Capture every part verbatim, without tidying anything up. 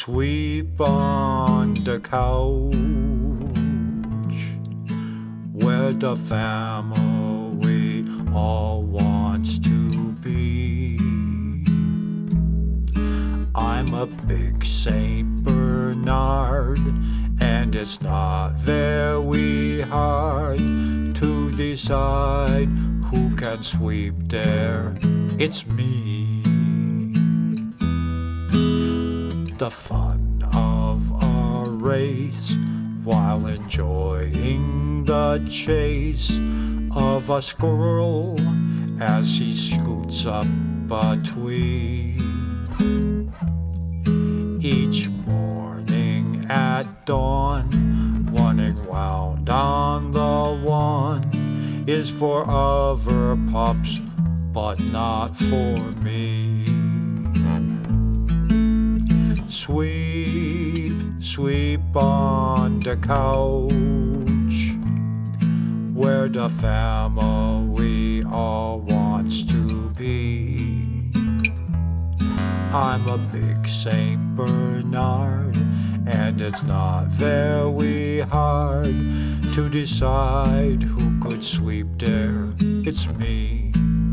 Sweep on the couch where the family all wants to be. I'm a big Saint Bernard, and it's not very hard to decide who can sweep there. It's me. The fun of a race while enjoying the chase of a squirrel as he scoots up a tree. Each morning at dawn, running round on the lawn is for other pups, but not for me. Sweep, sweep on the couch where the family all wants to be. I'm a big Saint Bernard, and it's not very hard to decide who could sweep there. It's me.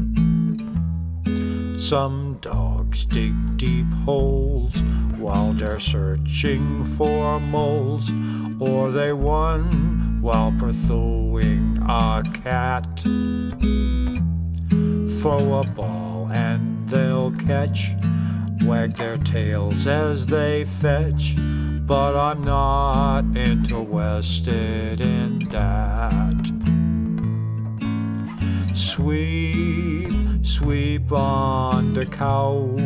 Some dogs dig deep holes while they're searching for moles, or they run while pursuing a cat. Throw a ball and they'll catch, wag their tails as they fetch, but I'm not interested in that. Sweep, sweep on the couch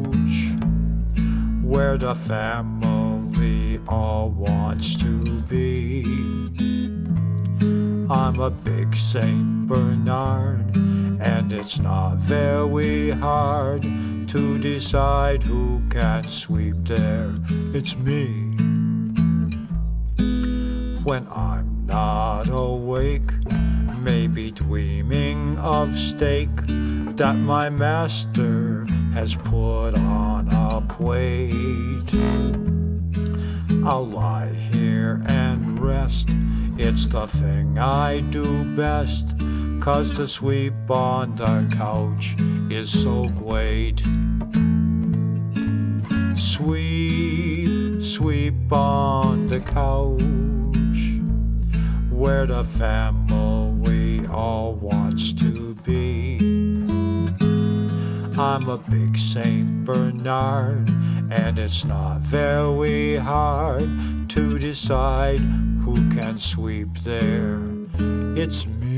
where the family all wants to be. I'm a big Saint Bernard, and it's not very hard to decide who can sweep there. It's me. When I'm not awake, maybe dreaming of steak that my master has put on a plate, I'll lie here and rest. It's the thing I do best, 'cause to sweep on the couch is so great. Sweep, sweep on the couch where the family all wants to be. I'm a big Saint Bernard, and it's not very hard to decide who can sweep there. It's me.